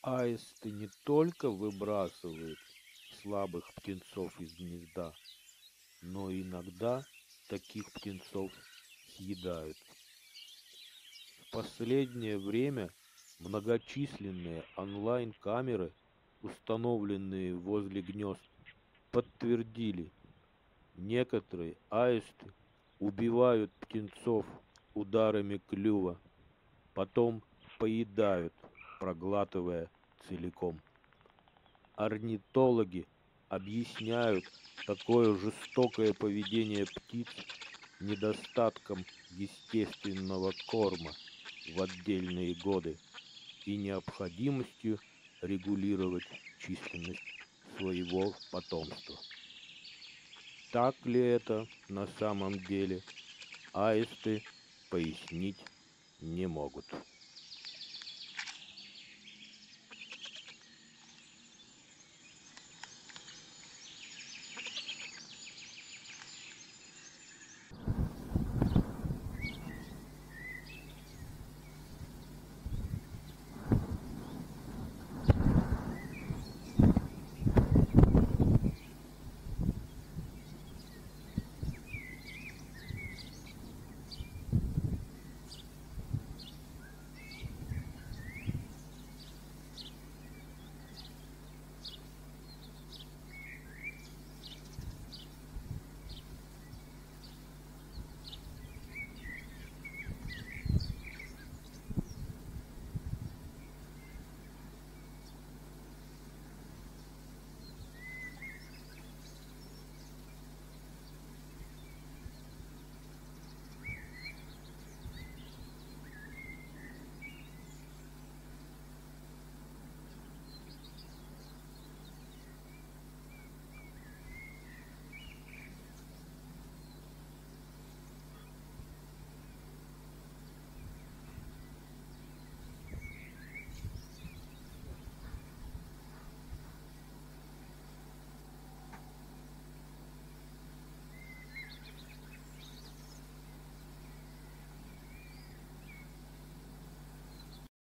Аисты не только выбрасывают слабых птенцов из гнезда, но иногда таких птенцов съедают. В последнее время многочисленные онлайн-камеры, установленные возле гнезд, подтвердили, некоторые аисты убивают птенцов ударами клюва, потом поедают, проглатывая целиком. Орнитологи объясняют такое жестокое поведение птиц недостатком естественного корма в отдельные годы и необходимостью регулировать численность своего потомства. Так ли это на самом деле, аисты пояснить не могут.